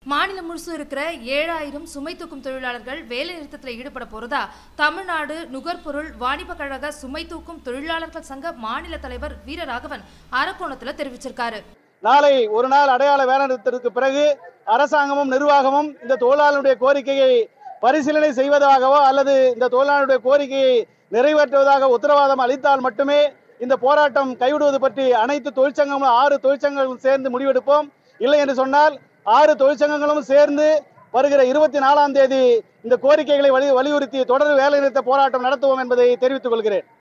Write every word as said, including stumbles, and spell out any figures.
மாநிலம் முழுசும் இருக்கிற ஏழாயிரம் சுமை தூக்கும் தொழிலாளர்கள் வேலை நிறுத்தத்தில் ஈடுபட போறதா தமிழ்நாடு நுகர்பொருள் வாணிப கழக சுமை தூக்கும் தொழிலாளர்கள் சங்க மாநில தலைவர் வீரராகவன் அரக்கோணத்தில் தெரிவிச்சிருக்காரு. நாளை ஒரு நாள் அடையாள வேலை நிறுத்தத்திற்கு பிறகு அரசாங்கமும் நிர்வாகமும் இந்த தொழிலாளருடைய கோரிக்கையை பரிசீலனை செய்வதாகவோ அல்லது இந்த தொழிலாளருடைய கோரிக்கையை நிறைவேற்றுவதாக உத்தரவாதம் அளித்தால் மட்டுமே இந்த போராட்டம் கைவிடுவது பற்றி அனைத்து தொழிற்சங்கங்களும் ஆறு தொழிற்சங்கங்களும் சேர்ந்து முடிவெடுப்போம். இல்லை என்று சொன்னால் ஆறு தொழிற்சங்கங்களும் சேர்ந்து வருகிற இருபத்தி நாலாம் தேதி இந்த கோரிக்கைகளை வலியுறுத்தி தொடர் வேலைநிறுத்த போராட்டம் நடத்துவோம் என்பதை தெரிவித்துக் கொள்கிறேன்.